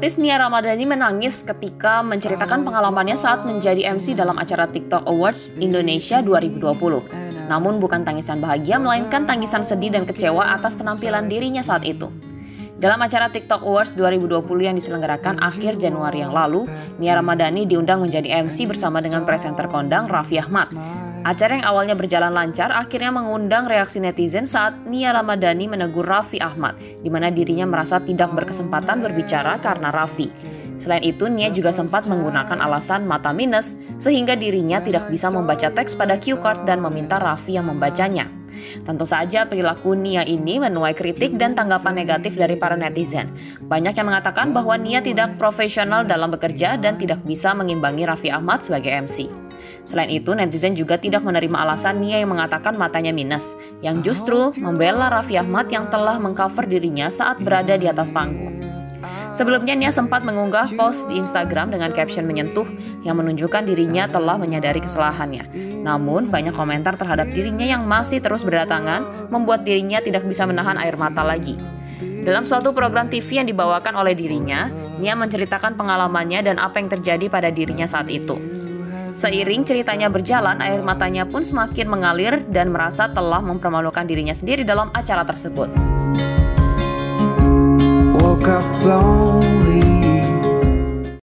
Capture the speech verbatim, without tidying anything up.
Artis Nia Ramadhani menangis ketika menceritakan pengalamannya saat menjadi M C dalam acara TikTok Awards Indonesia dua ribu dua puluh. Namun bukan tangisan bahagia, melainkan tangisan sedih dan kecewa atas penampilan dirinya saat itu. Dalam acara TikTok Awards dua ribu dua puluh yang diselenggarakan akhir Januari yang lalu, Nia Ramadhani diundang menjadi M C bersama dengan presenter kondang Raffi Ahmad. Acara yang awalnya berjalan lancar akhirnya mengundang reaksi netizen saat Nia Ramadhani menegur Raffi Ahmad, di mana dirinya merasa tidak berkesempatan berbicara karena Raffi. Selain itu, Nia juga sempat menggunakan alasan mata minus, sehingga dirinya tidak bisa membaca teks pada cue card dan meminta Raffi yang membacanya. Tentu saja perilaku Nia ini menuai kritik dan tanggapan negatif dari para netizen. Banyak yang mengatakan bahwa Nia tidak profesional dalam bekerja dan tidak bisa mengimbangi Raffi Ahmad sebagai M C. Selain itu, netizen juga tidak menerima alasan Nia yang mengatakan matanya minus, yang justru membela Raffi Ahmad yang telah mengcover dirinya saat berada di atas panggung. Sebelumnya, Nia sempat mengunggah post di Instagram dengan caption menyentuh yang menunjukkan dirinya telah menyadari kesalahannya. Namun, banyak komentar terhadap dirinya yang masih terus berdatangan membuat dirinya tidak bisa menahan air mata lagi. Dalam suatu program T V yang dibawakan oleh dirinya, Nia menceritakan pengalamannya dan apa yang terjadi pada dirinya saat itu. Seiring ceritanya berjalan, air matanya pun semakin mengalir dan merasa telah mempermalukan dirinya sendiri dalam acara tersebut. Woke up blown